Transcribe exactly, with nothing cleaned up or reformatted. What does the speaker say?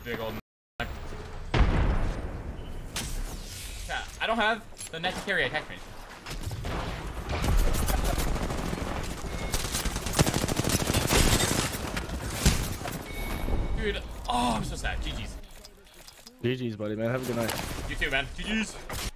big old neck. Yeah, I don't have the net to carry attack range. Dude, oh, I'm so sad. G G's. G G's, buddy, man. Have a good night. You too, man. G G's.